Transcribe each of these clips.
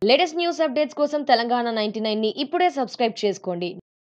Latest news updates కోసం తెలంగాణ 99 ని ఇప్పుడే సబ్స్క్రైబ్ చేసుకోండి.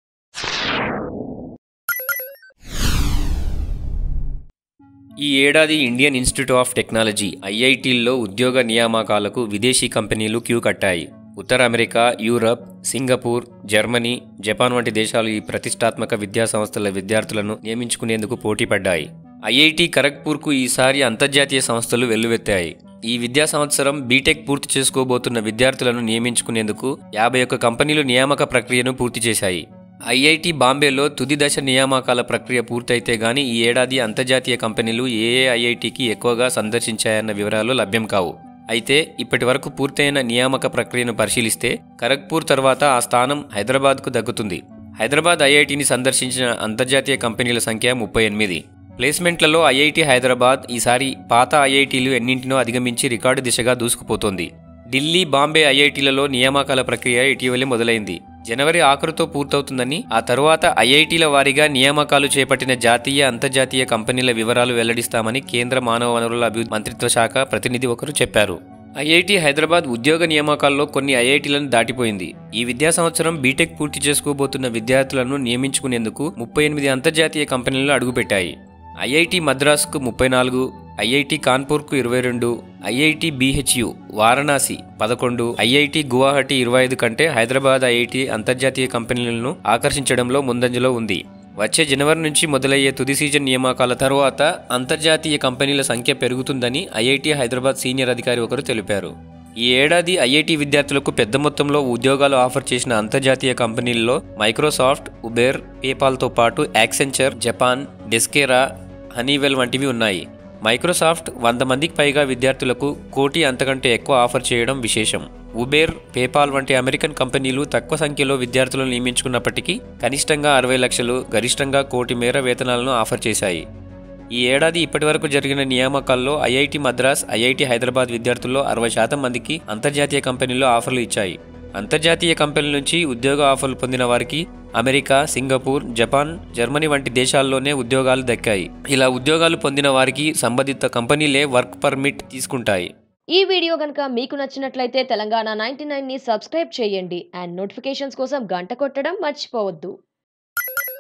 ఈ ఏడాది ఇండియన్ ఇన్స్టిట్యూట్ ఆఫ్ టెక్నాలజీ ఐఐటీల్లో ఉద్యోగ నియామకాలకు విదేశీ కంపెనీలు క్యూ కట్టాయి. ఉత్తర America, Europe, Singapore, Germany, Japan వంటి దేశాలు ఈ ప్రతిష్టాత్మక విద్యా సంస్థల విద్యార్థులను నియమించుకునేందుకు పోటీ పడ్డాయి. ఐఐటి ఖరగ్పూర్కు ఈసారి అంతర్జాతీయ సంస్థలు వెల్లువెత్తాయి. ఈ విద్యా సంవత్సరం బీటెక్ పూర్తి చేసుకోబోతున్న విద్యార్థులను నియమించుకునేందుకు 51 కంపెనీలు నియామక ప్రక్రియను పూర్తి చేశాయి. ఐఐటి బాంబేలో తుది దశ నియామకాల ప్రక్రియ పూర్తయితే గానీ ఈ ఏడాది అంతర్జాతీయ కంపెనీలు ఏ ఐఐటికి ఎక్కువగా సందర్శించాయన్న వివరాలు లభ్యం కావు. అయితే ఇప్పటి వరకు పూర్తయిన నియామక ప్రక్రియను పరిశీలిస్తే ఖరగ్పూర్ తర్వాత ఆ స్థానం హైదరాబాద్కు దక్కుతుంది. హైదరాబాద్ ఐఐటిని సందర్శించిన అంతర్జాతీయ కంపెనీల సంఖ్య 38. ప్లేస్మెంట్లలో ఐఐటి హైదరాబాద్ ఈసారి పాత ఐఐటీలు ఎన్నింటినో అధిగమించి రికార్డు దిశగా దూసుకుపోతోంది. ఢిల్లీ, బాంబే ఐఐటీలలో నియామకాల ప్రక్రియ ఇటీవలే మొదలైంది. జనవరి ఆఖరుతో పూర్తవుతుందని, ఆ తరువాత ఐఐటీల వారీగా నియామకాలు చేపట్టిన జాతీయ, అంతర్జాతీయ కంపెనీల వివరాలు వెల్లడిస్తామని కేంద్ర మానవ వనరుల అభివృద్ధి మంత్రిత్వ శాఖ ప్రతినిధి ఒకరు చెప్పారు. ఐఐటి హైదరాబాద్ ఉద్యోగ నియామకాల్లో కొన్ని ఐఐటీలను దాటిపోయింది. ఈ విద్యా సంవత్సరం బీటెక్ పూర్తి చేసుకోబోతున్న విద్యార్థులను నియమించుకునేందుకు 38 అంతర్జాతీయ కంపెనీలు అడుగుపెట్టాయి. ఐఐటి మద్రాసుకు 34, ఐఐటి కాన్పూర్కు 22, IIT BHU Varanasi 11, IIT Guwahati 25 కంటే హైదరాబాద్ ఐఐటి అంతర్జాతీయ కంపెనీలను ఆకర్షించడంలో ముందంజలో ఉంది. వచ్చే జనవరి నుంచి మొదలయ్యే తుది సీజన్ నియామకాల తరువాత అంతర్జాతీయ కంపెనీల సంఖ్య పెరుగుతుందని ఐఐటి హైదరాబాద్ సీనియర్ అధికారి ఒకరు తెలిపారు. ఈ ఏడాది ఐఐటి విద్యార్థులకు పెద్ద మొత్తంలో ఉద్యోగాలు ఆఫర్ చేసిన అంతర్జాతీయ కంపెనీల్లో మైక్రోసాఫ్ట్, ఉబెర్, పేపాల్తో పాటు యాక్సెంచర్, జపాన్, డెస్కేరా, హనీవెల్ వంటివి ఉన్నాయి. మైక్రోసాఫ్ట్ 100 మందికి పైగా విద్యార్థులకు 1 కోటి అంతకంటే ఎక్కువ ఆఫర్ చేయడం విశేషం. ఉబెర్, పేపాల్ వంటి అమెరికన్ కంపెనీలు తక్కువ సంఖ్యలో విద్యార్థులను నియమించుకున్నప్పటికీ కనిష్టంగా 60 లక్షలు, గరిష్టంగా 1 కోటి మేర వేతనాలను ఆఫర్ చేశాయి. ఈ ఏడాది ఇప్పటివరకు జరిగిన నియామకాల్లో ఐఐటి మద్రాస్, ఐఐటి హైదరాబాద్ విద్యార్థుల్లో 60% మందికి అంతర్జాతీయ కంపెనీల్లో ఆఫర్లు ఇచ్చాయి. అంతర్జాతీయ కంపెనీల నుంచి ఉద్యోగ ఆఫర్లు పొందిన వారికి అమెరికా, సింగపూర్, జపాన్, జర్మనీ వంటి దేశాల్లోనే ఉద్యోగాలు దక్కాయి. ఇలా ఉద్యోగాలు పొందిన వారికి సంబంధిత కంపెనీలే వర్క్ పర్మిట్ తీసుకుంటాయి. ఈ వీడియో గనుక మీకు నచ్చినట్లయితే తెలంగాణ 99 ని సబ్స్క్రైబ్ చేయండి అండ్ నోటిఫికేషన్స్ కోసం గంట కొట్టడం మర్చిపోవద్దు.